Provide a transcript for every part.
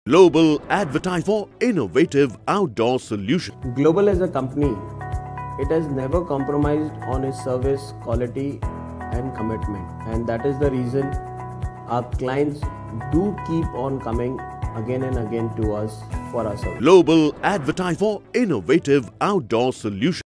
Global advertise for innovative outdoor solution. Global as a company, it has never compromised on its service quality and commitment, and that is the reason our clients do keep on coming again and again to us for our service. Global advertise for innovative outdoor solution.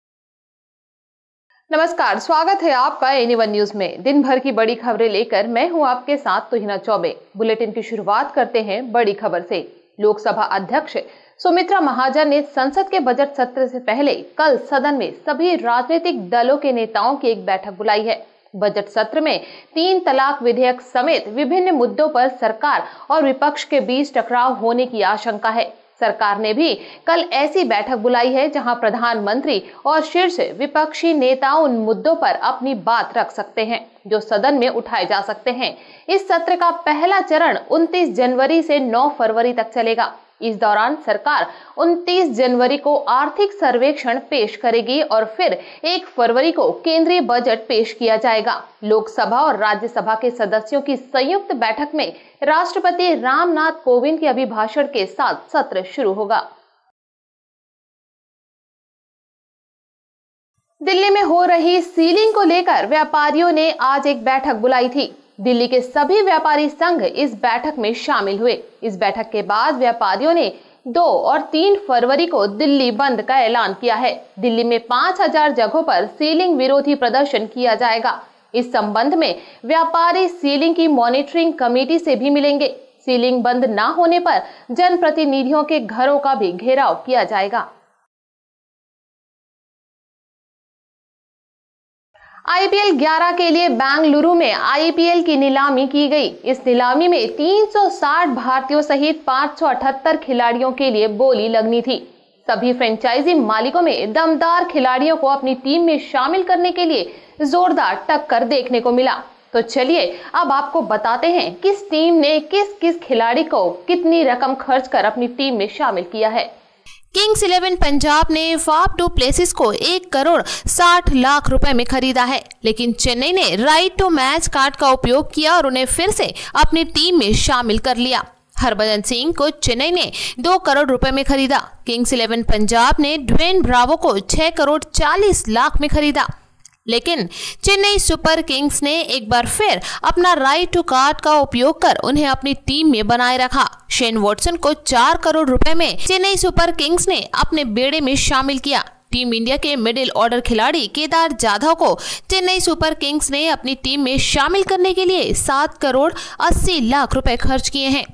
नमस्कार, स्वागत है आपका anyone news में। दिन भर की बड़ी खबरें लेकर मैं हूं आपके साथ तुहिना चौबे। बुलेटिन की शुरुआत करते हैं बड़ी खबर से। लोकसभा अध्यक्ष सुमित्रा महाजन ने संसद के बजट सत्र से पहले कल सदन में सभी राजनीतिक दलों के नेताओं की एक बैठक बुलाई है। बजट सत्र में 3 तलाक विधेयक समेत विभिन्न मुद्दों पर सरकार और विपक्ष के बीच टकराव होने की आशंका है। सरकार ने भी कल ऐसी बैठक बुलाई है जहां प्रधानमंत्री और शीर्ष विपक्षी नेता उन मुद्दों पर अपनी बात रख सकते हैं जो सदन में उठाए जा सकते हैं। इस सत्र का पहला चरण 29 जनवरी से 9 फरवरी तक चलेगा। इस दौरान सरकार 29 जनवरी को आर्थिक सर्वेक्षण पेश करेगी और फिर 1 फरवरी को केंद्रीय बजट पेश किया जाएगा। लोकसभा और राज्यसभा के सदस्यों की संयुक्त बैठक में राष्ट्रपति रामनाथ कोविंद के अभिभाषण के साथ सत्र शुरू होगा। दिल्ली में हो रही सीलिंग को लेकर व्यापारियों ने आज एक बैठक बुलाई थी। दिल्ली के सभी व्यापारी संघ इस बैठक में शामिल हुए। इस बैठक के बाद व्यापारियों ने 2 और 3 फरवरी को दिल्ली बंद का ऐलान किया है। दिल्ली में 5000 जगहों पर सीलिंग विरोधी प्रदर्शन किया जाएगा। इस संबंध में व्यापारी सीलिंग की मॉनिटरिंग कमेटी से भी मिलेंगे। सीलिंग बंद न होने पर जनप्रतिनिधियों के घरों का भी घेराव किया जाएगा। आईपीएल 11 के लिए बेंगलुरु में आईपीएल की नीलामी की गई। इस नीलामी में 360 भारतीयों सहित 578 खिलाड़ियों के लिए बोली लगनी थी। सभी फ्रेंचाइजी मालिकों में दमदार खिलाड़ियों को अपनी टीम में शामिल करने के लिए जोरदार टक्कर देखने को मिला। तो चलिए अब आपको बताते हैं किस टीम ने किस खिलाड़ी को कितनी रकम खर्च कर अपनी टीम में शामिल किया है। किंग्स 11 पंजाब ने फाफ डू प्लेसिस को 1 करोड़ 60 लाख रुपए में खरीदा है, लेकिन चेन्नई ने राइट टू मैच कार्ड का उपयोग किया और उन्हें फिर से अपनी टीम में शामिल कर लिया। हरभजन सिंह को चेन्नई ने 2 करोड़ रुपए में खरीदा। किंग्स 11 पंजाब ने ड्वेन ब्रावो को 6 करोड़ 40 लाख में खरीदा, लेकिन चेन्नई सुपर किंग्स ने एक बार फिर अपना राइट टू कार्ड का उपयोग कर उन्हें अपनी टीम में बनाए रखा। शेन वॉटसन को 4 करोड़ रुपए में चेन्नई सुपर किंग्स ने अपने बेड़े में शामिल किया। टीम इंडिया के मिडिल ऑर्डर खिलाड़ी केदार जाधव को चेन्नई सुपर किंग्स ने अपनी टीम में शामिल करने के लिए 7 करोड़ 80 लाख रुपए खर्च किए हैं।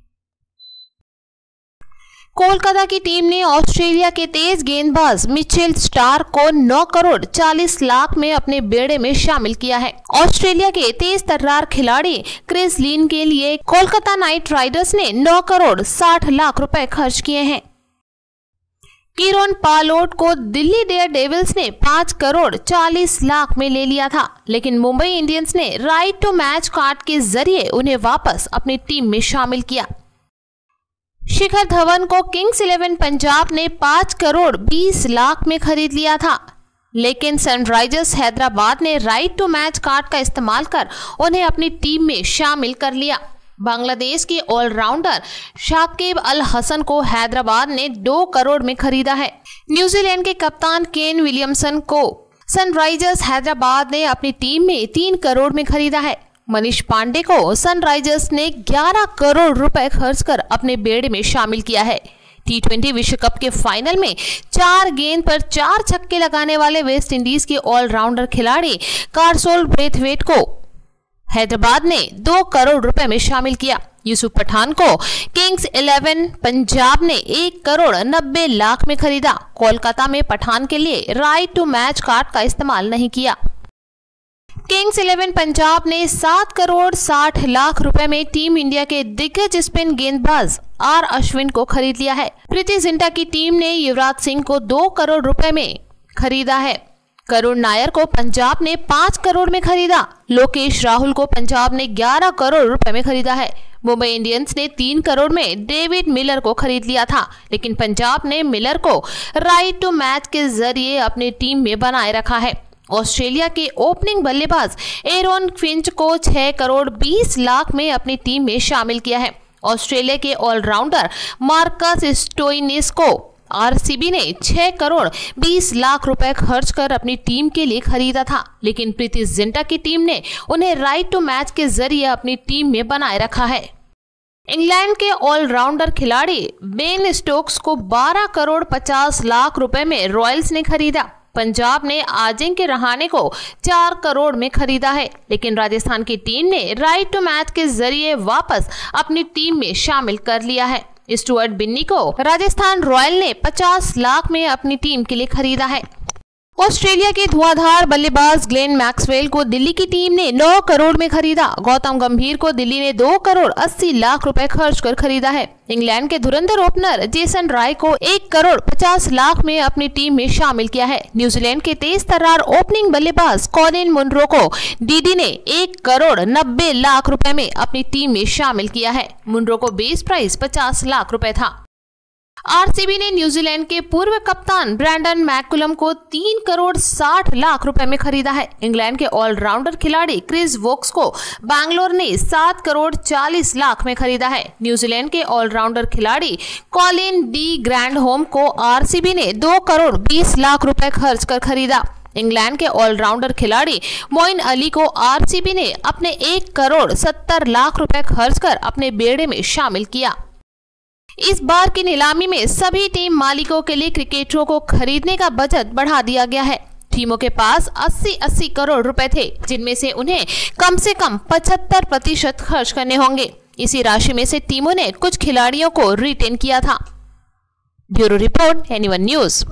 कोलकाता की टीम ने ऑस्ट्रेलिया के तेज गेंदबाज मिचेल स्टार्क को 9 करोड़ 40 लाख में अपने बेड़े में शामिल किया है। ऑस्ट्रेलिया के तेज तर्रार खिलाड़ी क्रिस लीन के लिए कोलकाता नाइट राइडर्स ने 9 करोड़ 60 लाख रुपए खर्च किए हैं। कीरोन पालोट को दिल्ली डेयरडेविल्स ने 5 करोड़ 40 लाख में ले लिया था, लेकिन मुंबई इंडियंस ने राइट टू मैच कार्ड के जरिए उन्हें वापस अपनी टीम में शामिल किया। शिखर धवन को किंग्स 11 पंजाब ने 5 करोड़ 20 लाख में खरीद लिया था, लेकिन सनराइजर्स हैदराबाद ने राइट टू मैच कार्ड का इस्तेमाल कर उन्हें अपनी टीम में शामिल कर लिया। बांग्लादेश के ऑलराउंडर शाकिब अल हसन को हैदराबाद ने 2 करोड़ में खरीदा है। न्यूजीलैंड के कप्तान केन विलियमसन को सनराइजर्स हैदराबाद ने अपनी टीम में 3 करोड़ में खरीदा है। मनीष पांडे को सनराइजर्स ने 11 करोड़ रुपए खर्च कर अपने बेड़े में शामिल किया है। T20 विश्व कप के फाइनल में 4 गेंद पर 4 छक्के लगाने वाले वेस्ट इंडीज के ऑलराउंडर खिलाड़ी कार्सोल ब्रेथवेट को हैदराबाद ने 2 करोड़ रुपए में शामिल किया। यूसुफ पठान को किंग्स 11 पंजाब ने 1 करोड़ 90 लाख में खरीदा। कोलकाता में पठान के लिए राइट टू मैच कार्ड का इस्तेमाल नहीं किया। किंग्स 11 पंजाब ने 7 करोड़ 60 लाख रुपए में टीम इंडिया के दिग्गज स्पिन गेंदबाज आर अश्विन को खरीद लिया है। प्रीति जिंटा की टीम ने युवराज सिंह को 2 करोड़ रुपए में खरीदा है। करुण नायर को पंजाब ने 5 करोड़ में खरीदा। लोकेश राहुल को पंजाब ने 11 करोड़ रुपए में खरीदा है। मुंबई इंडियंस ने 3 करोड़ में डेविड मिलर को खरीद लिया था, लेकिन पंजाब ने मिलर को राइट टू मैच के जरिए अपनी टीम में बनाए रखा है। ऑस्ट्रेलिया के ओपनिंग बल्लेबाज एरोन फिंच को 6 करोड़ 20 लाख में अपनी टीम में शामिल किया है। ऑस्ट्रेलिया के ऑलराउंडर मार्कस स्टोइनिस को आरसीबी ने 6 करोड़ 20 लाख रुपए खर्च कर अपनी टीम के लिए खरीदा था, लेकिन प्रीति जिंटा की टीम ने उन्हें राइट टू मैच के जरिए अपनी टीम में बनाए रखा है। इंग्लैंड के ऑलराउंडर खिलाड़ी बेन स्टोक्स को 12 करोड़ 50 लाख रुपए में रॉयल्स ने खरीदा। पंजाब ने अजिंक्य रहाणे को 4 करोड़ में खरीदा है, लेकिन राजस्थान की टीम ने राइट टू मैच के जरिए वापस अपनी टीम में शामिल कर लिया है। स्टुअर्ट बिन्नी को राजस्थान रॉयल ने 50 लाख में अपनी टीम के लिए खरीदा है। ऑस्ट्रेलिया के धुआंधार बल्लेबाज ग्लेन मैक्सवेल को दिल्ली की टीम ने 9 करोड़ में खरीदा। गौतम गंभीर को दिल्ली ने 2 करोड़ 80 लाख रुपए खर्च कर खरीदा है। इंग्लैंड के धुरंधर ओपनर जेसन राय को 1 करोड़ 50 लाख में अपनी टीम में शामिल किया है। न्यूजीलैंड के तेज तर्रार ओपनिंग बल्लेबाज कॉलिन मुनरो को डीडी ने 1 करोड़ 90 लाख रुपए में अपनी टीम में शामिल किया है। मुनरो को बेस प्राइस 50 लाख रुपए था। आरसीबी ने न्यूजीलैंड के पूर्व कप्तान ब्रैंडन मैकुलम को 3 करोड़ 60 लाख रुपए में खरीदा है। इंग्लैंड के ऑलराउंडर खिलाड़ी क्रिस वोक्स को बैंगलोर ने 7 करोड़ 40 लाख में खरीदा है। न्यूजीलैंड के ऑलराउंडर खिलाड़ी कॉलिन डी ग्रैंडहोम को आरसीबी ने 2 करोड़ 20 लाख रुपए खर्च कर खरीदा। इंग्लैंड के ऑलराउंडर खिलाड़ी मोइन अली को आरसीबी ने अपने 1 करोड़ 70 लाख रुपए खर्च कर अपने बेड़े में शामिल किया। इस बार की नीलामी में सभी टीम मालिकों के लिए क्रिकेटरों को खरीदने का बजट बढ़ा दिया गया है। टीमों के पास 80-80 करोड़ रुपए थे, जिनमें से उन्हें कम से कम 75% खर्च करने होंगे। इसी राशि में से टीमों ने कुछ खिलाड़ियों को रिटेन किया था। Bureau report, anyone news.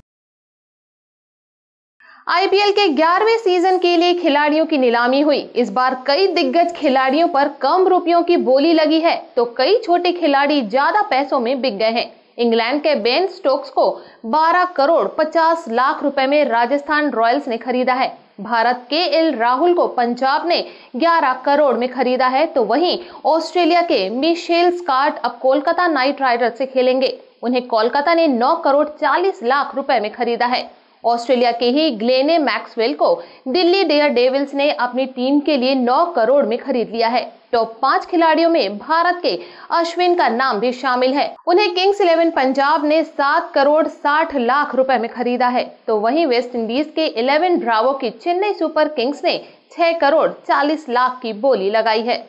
IPL के 11वें सीजन के लिए खिलाड़ियों की नीलामी हुई। इस बार कई दिग्गज खिलाड़ियों पर कम रुपयों की बोली लगी है, तो कई छोटे खिलाड़ी ज्यादा पैसों में बिक गए हैं। इंग्लैंड के बेन स्टोक्स को 12 करोड़ 50 लाख रुपए में राजस्थान रॉयल्स ने खरीदा है। भारत के एल राहुल को पंजाब ने 11 करोड़ में खरीदा है, तो वहीं ऑस्ट्रेलिया के मिशेल स्टार्क अब कोलकाता नाइट राइडर्स से खेलेंगे। उन्हें कोलकाता ने 9 करोड़ 40 लाख रुपए में खरीदा है। ऑस्ट्रेलिया के ही ग्लेन मैक्सवेल को दिल्ली डेयर डेविल्स ने अपनी टीम के लिए 9 करोड़ में खरीद लिया है। टॉप 5 खिलाड़ियों में भारत के अश्विन का नाम भी शामिल है। उन्हें किंग्स 11 पंजाब ने 7 करोड़ 60 लाख रुपए में खरीदा है, तो वहीं वेस्ट इंडीज के 11 ब्रावो की चेन्नई सुपर किंग्स ने 6 करोड़ 40 लाख की बोली लगाई है।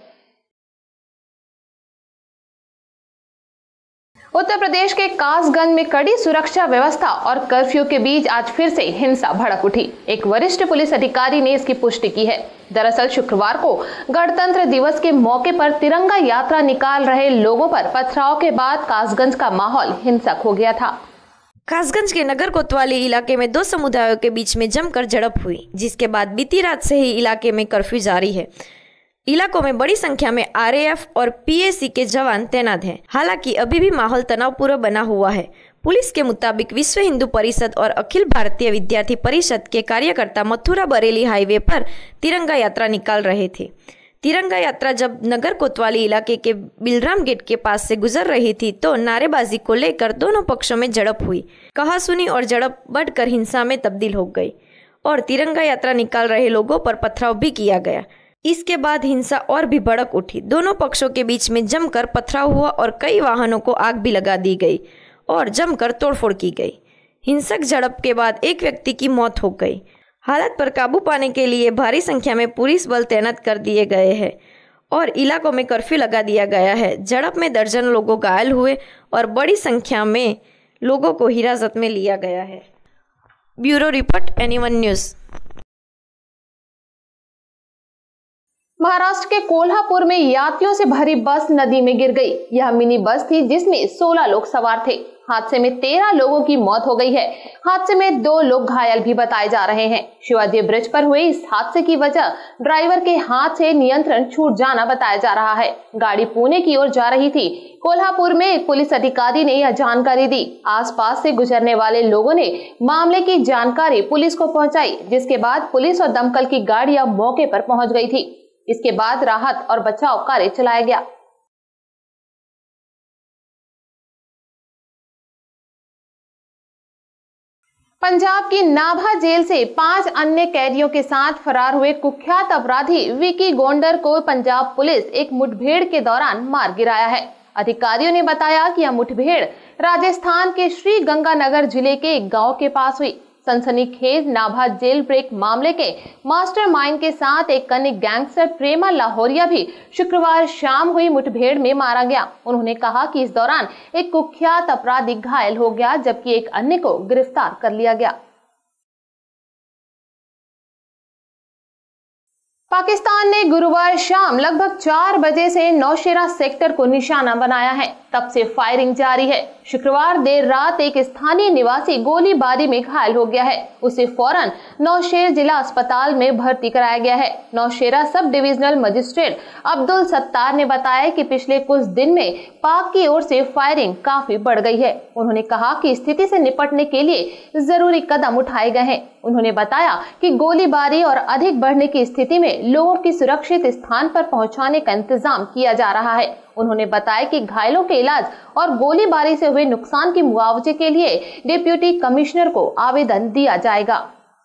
उत्तर प्रदेश के कासगंज में कड़ी सुरक्षा व्यवस्था और कर्फ्यू के बीच आज फिर से हिंसा भड़क उठी। एक वरिष्ठ पुलिस अधिकारी ने इसकी पुष्टि की है। दरअसल शुक्रवार को गणतंत्र दिवस के मौके पर तिरंगा यात्रा निकाल रहे लोगों पर पथराव के बाद कासगंज का माहौल हिंसक हो गया था। कासगंज के नगर कोतवाली इलाके में 2 समुदायों के बीच में जमकर झड़प हुई, जिसके बाद बीती रात से ही इलाके में कर्फ्यू जारी है। इलाकों में बड़ी संख्या में आरएएफ और पीएसी के जवान तैनात हैं। हालांकि अभी भी माहौल तनावपूर्ण बना हुआ है। पुलिस के मुताबिक विश्व हिंदू परिषद और अखिल भारतीय विद्यार्थी परिषद के कार्यकर्ता मथुरा बरेली हाईवे पर तिरंगा यात्रा निकाल रहे थे। तिरंगा यात्रा जब नगर कोतवाली इलाके के बिलराम गेट के पास से गुजर रही थी तो नारेबाजी को लेकर दोनों पक्षों में झड़प हुई। कहासुनी और झड़प बढ़कर हिंसा में तब्दील हो गई और तिरंगा यात्रा निकाल रहे लोगों पर पथराव भी किया गया। इसके बाद हिंसा और भी भड़क उठी। दोनों पक्षों के बीच में जमकर पथराव हुआ और कई वाहनों को आग भी लगा दी गई और जमकर तोड़फोड़ की गई। हिंसक झड़प के बाद एक व्यक्ति की मौत हो गई। हालात पर काबू पाने के लिए भारी संख्या में पुलिस बल तैनात कर दिए गए हैं और इलाकों में कर्फ्यू लगा दिया गया है। झड़प में दर्जन लोग घायल हुए और बड़ी संख्या में लोगों को हिरासत में लिया गया है। Bureau report, anyone news. Maharashtra के कोल्हापुर में यात्रियों से भरी बस नदी में गिर गई। यह मिनी बस थी जिसमें 16 लोग सवार थे। हादसे में 13 लोगों की मौत हो गई है। हादसे में 2 लोग घायल भी बताए जा रहे हैं। शिवाजी ब्रिज पर हुए इस हादसे की वजह ड्राइवर के हाथ से नियंत्रण छूट जाना बताया जा रहा है। गाड़ी पुणे की ओर जा रही थी। कोल्हापुर में एक पुलिस अधिकारी ने यह जानकारी दी। आसपास से गुजरने वाले लोगों ने मामले की जानकारी पुलिस को पहुंचाई, जिसके बाद पुलिस और दमकल की गाड़ियां मौके पर पहुंच गई थी। इसके बाद राहत और बचाव कार्य चलाया गया। पंजाब की नाभा जेल से 5 अन्य कैदियों के साथ फरार हुए कुख्यात अपराधी विकी गोंडर को पंजाब पुलिस एक मुठभेड़ के दौरान मार गिराया है। अधिकारियों ने बताया कि यह मुठभेड़ राजस्थान के श्री गंगानगर जिले के एक गांव के पास हुई। सनसनीखेज नाभा जेल ब्रेक मामले के मास्टरमाइंड के साथ एक अन्य गैंगस्टर प्रेमा लाहौरिया भी शुक्रवार शाम हुई मुठभेड़ में मारा गया। उन्होंने कहा कि इस दौरान एक कुख्यात अपराधी घायल हो गया, जबकि एक अन्य को गिरफ्तार कर लिया गया। पाकिस्तान ने गुरुवार शाम लगभग 4 बजे से नौशेरा सेक्टर को निशाना बनाया है। तब से फायरिंग जारी है। शुक्रवार देर रात एक स्थानीय निवासी गोलीबारी में घायल हो गया है। उसे फौरन नौशेरा जिला अस्पताल में भर्ती कराया गया है। Nowshera sub divisional magistrate Abdul Sattar ने बताया कि पिछले कुछ दिन में पाक की ओर से फायरिंग काफी बढ़ गई है। उन्होंने कहा कि स्थिति से निपटने के लिए जरूरी कदम उठाए गए हैं। उन्होंने बताया कि गोलीबारी और अधिक बढ़ने की स्थिति में लोगों की सुरक्षित स्थान पर पहुंचाने का इंतजाम किया जा रहा है। उन्होंने बताया कि घायलों के इलाज और गोलीबारी से हुए नुकसान के मुआवजे के लिए डिप्टी कमिश्नर को आवेदन दिया जाएगा।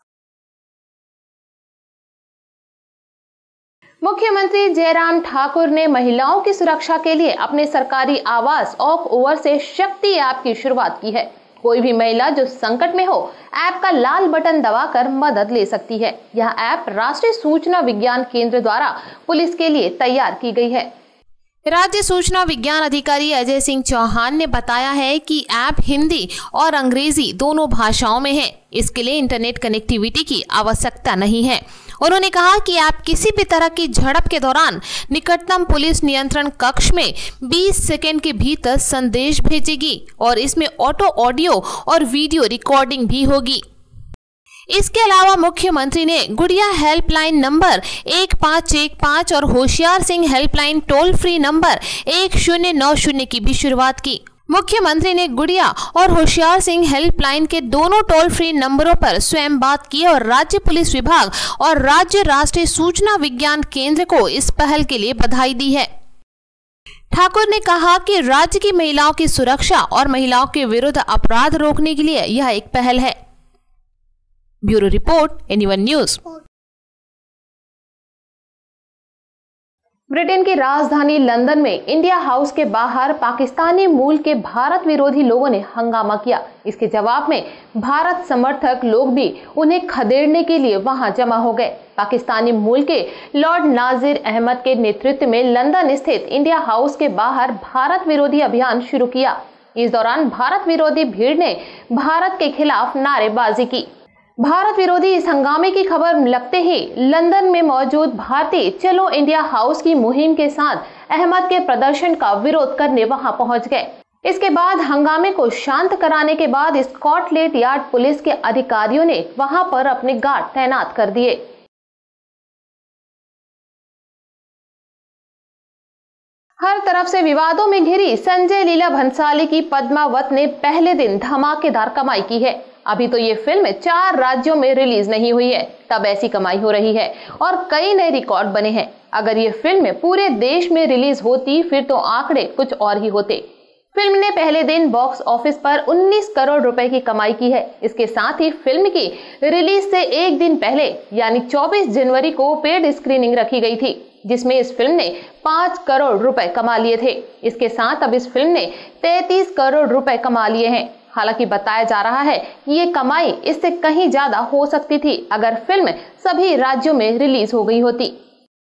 मुख्यमंत्री जयराम ठाकुर ने महिलाओं की सुरक्षा के लिए अपने सरकारी आवास ऑफ ओवर से शक्ति ऐप की शुरुआत की है। कोई भी महिला जो संकट में हो, ऐप का लाल बटन दबाकर मदद ले सकती है। यह ऐप राष्ट्रीय सूचना विज्ञान केंद्र द्वारा पुलिस के लिए तैयार की गई है। राज्य सूचना विज्ञान अधिकारी अजय सिंह चौहान ने बताया है कि ऐप हिंदी और अंग्रेजी दोनों भाषाओं में है। इसके लिए इंटरनेट कनेक्टिविटी की आवश्यकता नहीं है। उन्होंने कहा कि ऐप किसी भी तरह की झड़प के दौरान निकटतम पुलिस नियंत्रण कक्ष में 20 सेकंड के भीतर संदेश भेजेगी और इसमें ऑटो ऑडियो और वीडियो रिकॉर्डिंग भी होगी। इसके अलावा मुख्यमंत्री ने गुड़िया हेल्पलाइन नंबर 1515 और Hoshiyar Singh helpline toll free number 1090 की भी शुरुआत की। मुख्यमंत्री ने गुड़िया और होशियार सिंह हेल्पलाइन के दोनों टोल फ्री नंबरों पर स्वयं बात की और राज्य पुलिस विभाग और राज्य राष्ट्रीय सूचना विज्ञान केंद्र को इस पहल के लिए बधाई दी है। ठाकुर ने कहा कि राज्य की महिलाओं की सुरक्षा और महिलाओं के विरुद्ध अपराध रोकने के लिए यह एक पहल है। Bureau report, anyone news. Britain की राजधानी लंदन में इंडिया हाउस के बाहर पाकिस्तानी मूल के भारत विरोधी लोगों ने हंगामा किया। इसके जवाब में भारत समर्थक लोग भी उन्हें खदेड़ने के लिए वहां जमा हो गए। पाकिस्तानी मूल के लॉर्ड नाजिर अहमद के नेतृत्व में लंदन स्थित इंडिया हाउस के बाहर भारत विरोधी अभियान शुरू किया। इस दौरान भारत विरोधी भीड़ ने भारत के खिलाफ नारेबाजी की। भारत विरोधी इस हंगामे की खबर लगते ही लंदन में मौजूद भारतीय चलो इंडिया हाउस की मुहिम के साथ अहमद के प्रदर्शन का विरोध करने वहां पहुंच गए। इसके बाद हंगामे को शांत कराने के बाद स्कॉटलैंड यार्ड पुलिस के अधिकारियों ने वहां पर अपने गार्ड तैनात कर दिए। हर तरफ से विवादों में घिरी संजय लीला भंसाली की पद्मावत ने पहले दिन धमाकेदार कमाई की है। अभी तो ये फिल्म 4 राज्यों में रिलीज नहीं हुई है, तब ऐसी कमाई हो रही है और कई नए रिकॉर्ड बने हैं। अगर ये फिल्म पूरे देश में रिलीज होती फिर तो आंकड़े कुछ और ही होते। फिल्म ने पहले दिन बॉक्स ऑफिस पर 19 करोड़ रुपए की कमाई की है। इसके साथ ही फिल्म की रिलीज से एक दिन पहले यानी 24 जनवरी को पेड स्क्रीनिंग रखी गई थी, जिसमें इस फिल्म ने 5 करोड़ रुपए कमा लिए थे। इसके साथ अब इस फिल्म ने 33 करोड़ रुपए कमा लिए हैं। हालांकि बताया जा रहा है कि ये कमाई इससे कहीं ज्यादा हो सकती थी अगर फिल्म सभी राज्यों में रिलीज हो गई होती।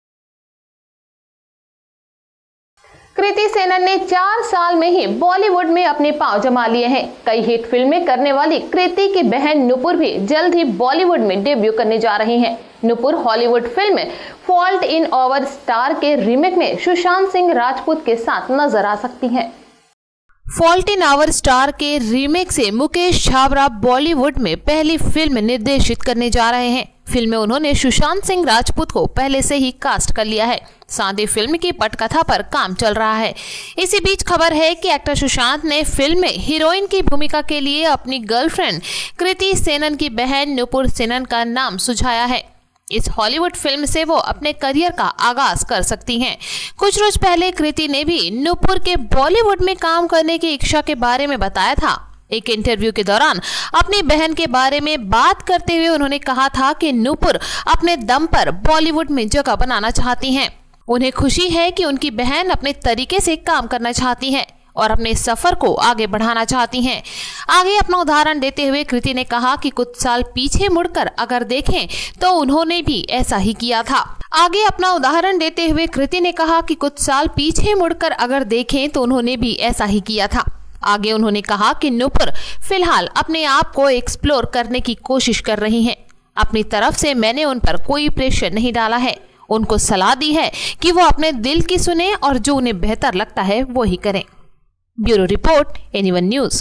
कृति सेनन ने 4 साल में ही बॉलीवुड में अपने पांव जमा लिए हैं। कई हिट फिल्में करने वाली कृति की बहन नुपुर भी जल्द ही बॉलीवुड में डेब्यू करने जा रही हैं। Nupur Hollywood film fault in our star के रीमेक में सुशांत सिंह राजपूत के साथ नजर आ सकती हैं। फॉल्ट इन आवर स्टार के रीमेक से मुकेश छाबड़ा बॉलीवुड में पहली फिल्म निर्देशित करने जा रहे हैं। फिल्म में उन्होंने सुशांत सिंह राजपूत को पहले से ही कास्ट कर लिया है। साथ ही फिल्म की पटकथा पर काम चल रहा है। इसी बीच खबर है कि एक्टर सुशांत ने फिल्म में हीरोइन की भूमिका के लिए अपनी गर्लफ्रेंड कृति सेनन की बहन नुपुर सेनन का नाम सुझाया है। इस हॉलीवुड फिल्म से वो अपने करियर का आगाज कर सकती हैं। कुछ रोज पहले कृति ने भी नुपुर के बॉलीवुड में काम करने की इच्छा के बारे में बताया था। एक इंटरव्यू के दौरान अपनी बहन के बारे में बात करते हुए उन्होंने कहा था कि नूपुर अपने दम पर बॉलीवुड में जगह बनाना चाहती हैं। उन्हें खुशी है कि उनकी बहन अपने तरीके से काम करना चाहती हैं और अपने सफर को आगे बढ़ाना चाहती हैं। आगे अपना उदाहरण देते हुए कृति ने कहा कि कुछ साल पीछे मुड़कर अगर देखें तो उन्होंने भी ऐसा ही किया था। आगे अपना उदाहरण देते हुए कृति ने कहा कि कुछ साल पीछे मुड़कर अगर देखें तो उन्होंने भी ऐसा ही किया था। आगे उन्होंने कहा कि नूपुर फिलहाल अपने आप को एक्सप्लोर करने की कोशिश कर रही हैं। अपनी तरफ से मैंने उन पर कोई प्रेशर नहीं डाला है। उनको सलाह दी है कि वो अपने दिल की सुने और जो उन्हें बेहतर लगता है वो ही करें। Bureau report, anyone news.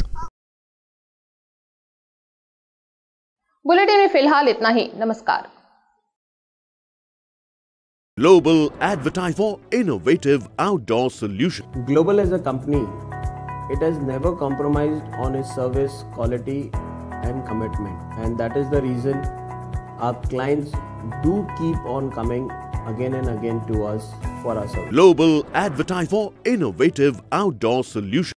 Bulletin में फिलहाल इतना ही। नमस्कार। Global advertise for innovative outdoor solution. Global as a company, it has never compromised on its service quality and commitment, and that is the reason our clients do keep on coming again and again to us for our service. Global advertise for innovative outdoor solution.